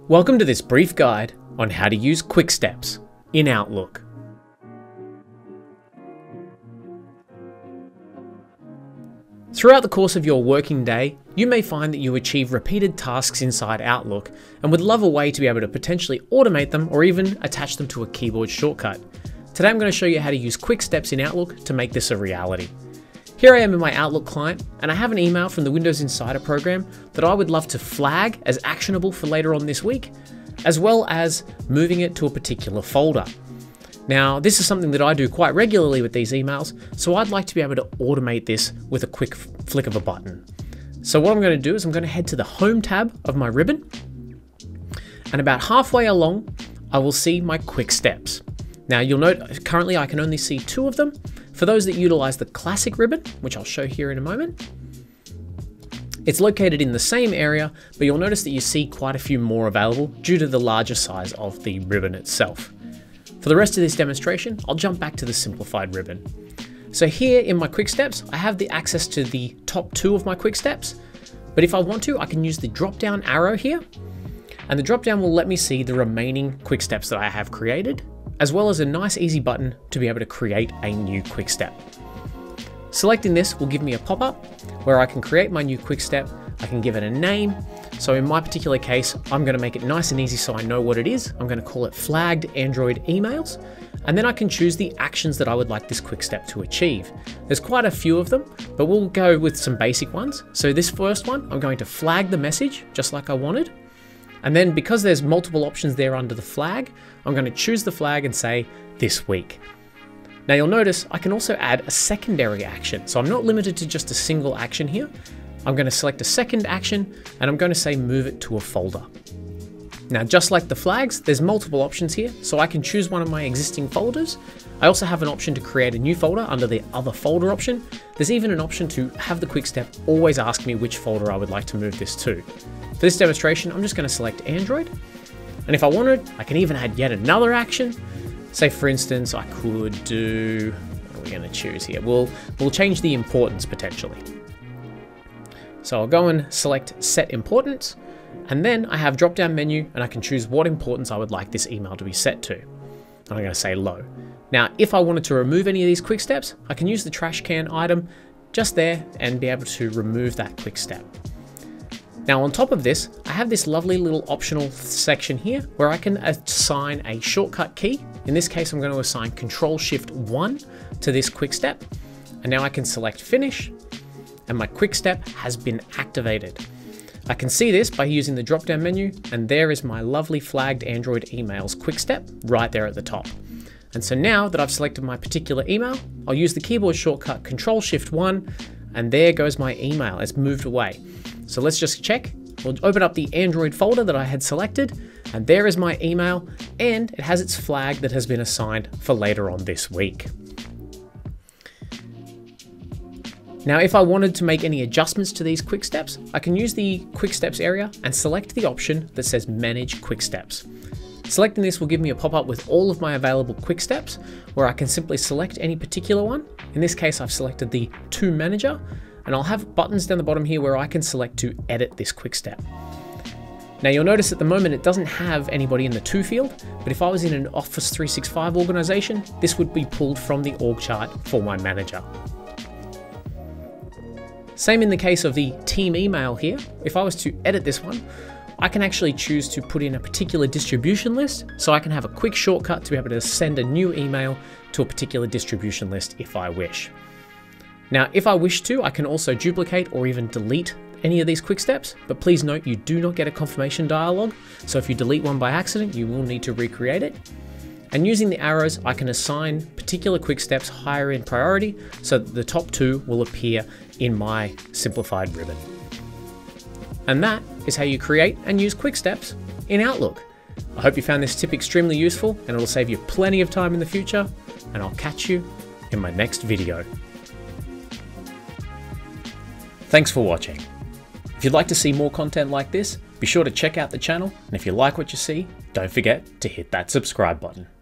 Welcome to this brief guide on how to use quick steps in Outlook. Throughout the course of your working day, you may find that you achieve repeated tasks inside Outlook and would love a way to be able to potentially automate them or even attach them to a keyboard shortcut. Today I'm going to show you how to use quick steps in Outlook to make this a reality. Here I am in my Outlook client, and I have an email from the Windows Insider program that I would love to flag as actionable for later on this week, as well as moving it to a particular folder. Now, this is something that I do quite regularly with these emails, so I'd like to be able to automate this with a quick flick of a button. So what I'm going to do is I'm going to head to the Home tab of my ribbon, and about halfway along, I will see my quick steps. Now, you'll note currently I can only see 2 of them. For those that utilize the classic ribbon, which I'll show here in a moment, it's located in the same area, but you'll notice that you see quite a few more available due to the larger size of the ribbon itself. For the rest of this demonstration, I'll jump back to the simplified ribbon. So here in my quick steps, I have the access to the top 2 of my quick steps, but if I want to, I can use the drop down arrow here, and the drop down will let me see the remaining quick steps that I have created, as well as a nice easy button to be able to create a new quick step. Selecting this will give me a pop-up where I can create my new quick step. I can give it a name. So in my particular case, I'm going to make it nice and easy so I know what it is. I'm going to call it Flagged Android Emails. And then I can choose the actions that I would like this quick step to achieve. There's quite a few of them, but we'll go with some basic ones. So this first one, I'm going to flag the message just like I wanted. And then because there's multiple options there under the flag, I'm going to choose the flag and say this week. Now you'll notice I can also add a secondary action. So I'm not limited to just a single action here. I'm going to select a second action and I'm going to say move it to a folder. Now, just like the flags, there's multiple options here. So I can choose one of my existing folders. I also have an option to create a new folder under the other folder option. There's even an option to have the quick step always ask me which folder I would like to move this to. For this demonstration, I'm just going to select Android. And if I wanted, I can even add yet another action. Say for instance, I could do, what are we going to choose here? We'll change the importance potentially. So I'll go and select Set Importance. And then I have drop down menu and I can choose what importance I would like this email to be set to. And I'm going to say low. Now, if I wanted to remove any of these quick steps, I can use the trash can item just there and be able to remove that quick step. Now on top of this, I have this lovely little optional section here where I can assign a shortcut key. In this case, I'm going to assign Control-Shift-1 to this quick step. And now I can select Finish and my quick step has been activated. I can see this by using the drop down menu, and there is my lovely Flagged Android Emails quick step right there at the top. And so now that I've selected my particular email, I'll use the keyboard shortcut Control-Shift-1 and there goes my email. It's moved away. So let's just check. We'll open up the Android folder that I had selected, and there is my email, and it has its flag that has been assigned for later on this week. Now, if I wanted to make any adjustments to these quick steps, I can use the quick steps area and select the option that says Manage Quick Steps. Selecting this will give me a pop-up with all of my available quick steps, where I can simply select any particular one. In this case, I've selected the To Manager, and I'll have buttons down the bottom here where I can select to edit this quick step. Now you'll notice at the moment it doesn't have anybody in the To field, but if I was in an Office 365 organization, this would be pulled from the org chart for my manager. Same in the case of the team email here. If I was to edit this one, I can actually choose to put in a particular distribution list, so I can have a quick shortcut to be able to send a new email to a particular distribution list if I wish. Now, if I wish to, I can also duplicate or even delete any of these quick steps, but please note you do not get a confirmation dialog. So if you delete one by accident, you will need to recreate it. And using the arrows, I can assign particular quick steps higher in priority so that the top 2 will appear in my simplified ribbon. And that is how you create and use quick steps in Outlook. I hope you found this tip extremely useful and it'll save you plenty of time in the future, and I'll catch you in my next video. Thanks for watching. If you'd like to see more content like this, be sure to check out the channel, and if you like what you see, don't forget to hit that subscribe button.